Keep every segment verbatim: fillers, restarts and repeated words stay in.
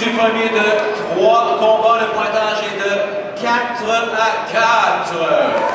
du premier de trois combats. Le pointage est de quatre à quatre.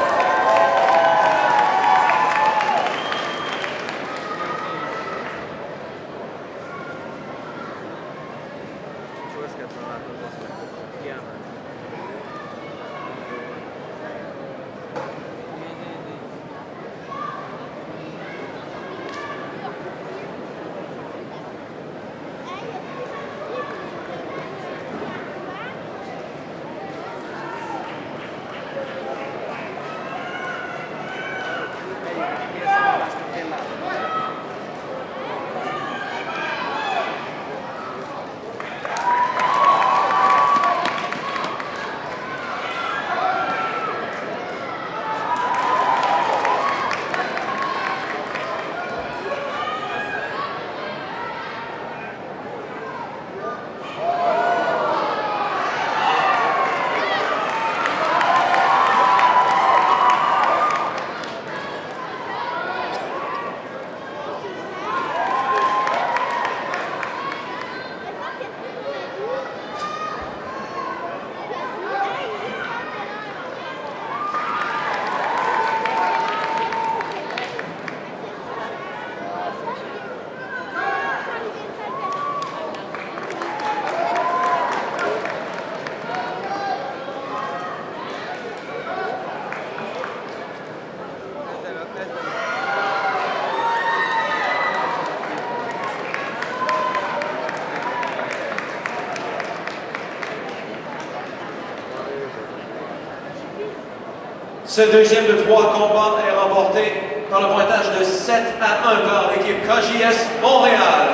Ce deuxième de trois combats est remporté par le pointage de sept à un par l'équipe K J S Montréal.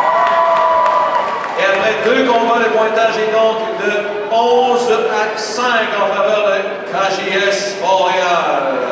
Et après deux combats, le pointage est donc de onze à cinq en faveur de K J S Montréal.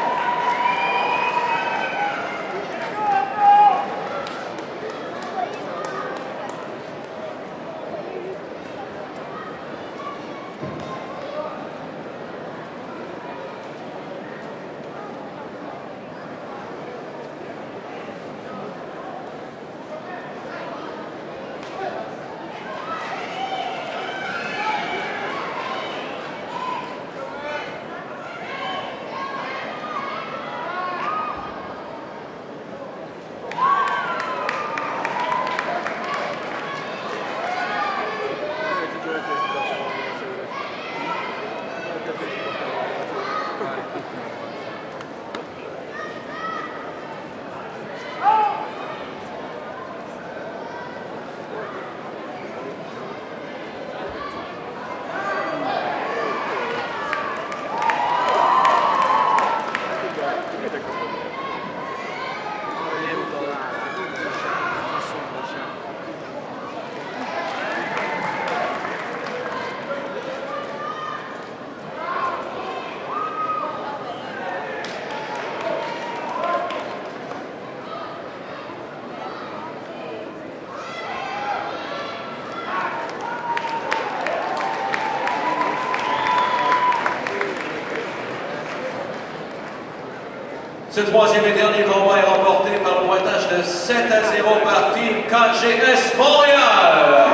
Ce troisième et dernier combat est remporté par le pointage de sept à zéro par Team K J S Montréal.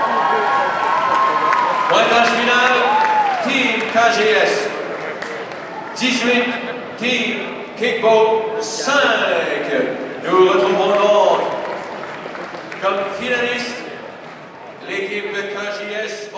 Pointage final, Team K J S dix-huit, Team Kickboat cinq. Nous retrouvons donc comme finaliste l'équipe de K J S